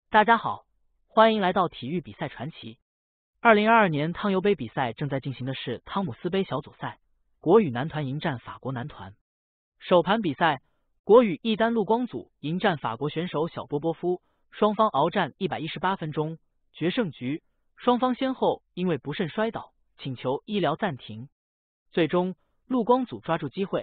大家好，欢迎来到体育比赛传奇。2022年汤尤杯比赛正在进行的是汤姆斯杯小组赛，国羽男团迎战法国男团。首盘比赛，国羽一单陆光祖迎战法国选手小波波夫，双方鏖战118分钟，决胜局。双方先后因为不慎摔倒，请求医疗暂停。最终，陆光祖抓住机会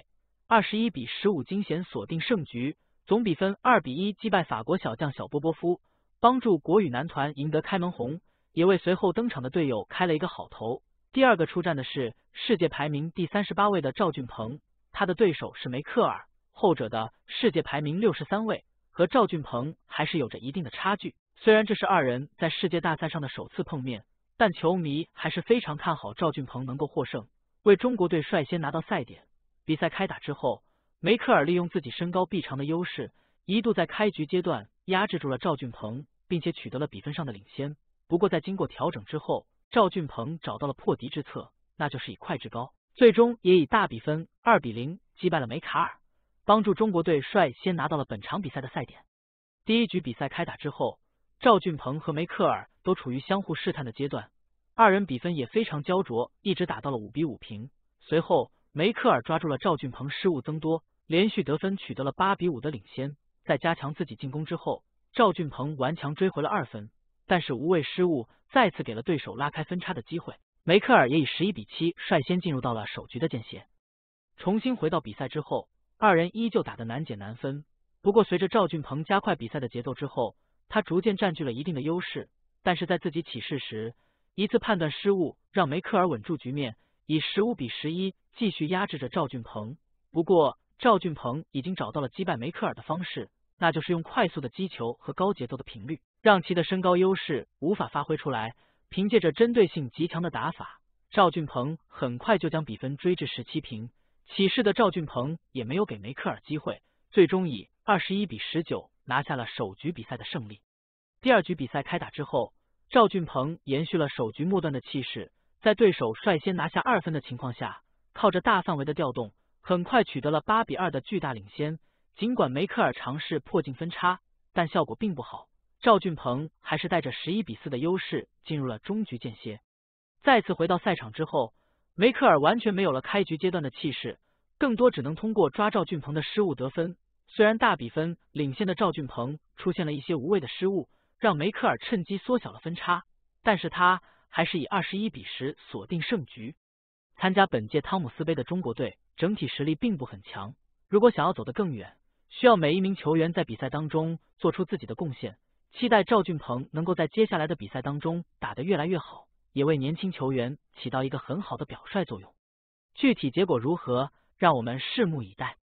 ，21-15惊险锁定胜局，总比分2-1击败法国小将小波波夫，帮助国羽男团赢得开门红，也为随后登场的队友开了一个好头。第二个出战的是世界排名第38位的赵俊鹏，他的对手是梅克尔，后者的世界排名63位，和赵俊鹏还是有着一定的差距。虽然这是二人在世界大赛上的首次碰面，但球迷还是非常看好赵俊鹏能够获胜，为中国队率先拿到赛点。比赛开打之后，梅克尔利用自己身高臂长的优势，一度在开局阶段压制住了赵俊鹏，并且取得了比分上的领先。不过在经过调整之后，赵俊鹏找到了破敌之策，那就是以快制高，最终也以大比分2-0击败了梅卡尔，帮助中国队率先拿到了本场比赛的赛点。第一局比赛开打之后，赵俊鹏和梅克尔都处于相互试探的阶段，二人比分也非常焦灼，一直打到了5-5平。随后梅克尔抓住了赵俊鹏失误增多，连续得分取得了8-5的领先。在加强自己进攻之后，赵俊鹏顽强追回了2分，但是无谓失误再次给了对手拉开分差的机会。梅克尔也以11-7率先进入到了首局的间歇。重新回到比赛之后，二人依旧打得难解难分。不过随着赵俊鹏加快比赛的节奏之后，他逐渐占据了一定的优势，但是在自己起势时，一次判断失误让梅克尔稳住局面，以15-11继续压制着赵俊鹏。不过赵俊鹏已经找到了击败梅克尔的方式，那就是用快速的击球和高节奏的频率，让其的身高优势无法发挥出来。凭借着针对性极强的打法，赵俊鹏很快就将比分追至17平。起势的赵俊鹏也没有给梅克尔机会，最终以21-19拿下了首局比赛的胜利。第二局比赛开打之后，赵俊鹏延续了首局末段的气势，在对手率先拿下2分的情况下，靠着大范围的调动，很快取得了8-2的巨大领先。尽管梅克尔尝试破进分差，但效果并不好，赵俊鹏还是带着11-4的优势进入了中局间歇。再次回到赛场之后，梅克尔完全没有了开局阶段的气势，更多只能通过抓赵俊鹏的失误得分。虽然大比分领先的赵俊鹏出现了一些无谓的失误，让梅克尔趁机缩小了分差，但是他还是以21-10锁定胜局。参加本届汤姆斯杯的中国队整体实力并不很强，如果想要走得更远，需要每一名球员在比赛当中做出自己的贡献。期待赵俊鹏能够在接下来的比赛当中打得越来越好，也为年轻球员起到一个很好的表率作用。具体结果如何，让我们拭目以待。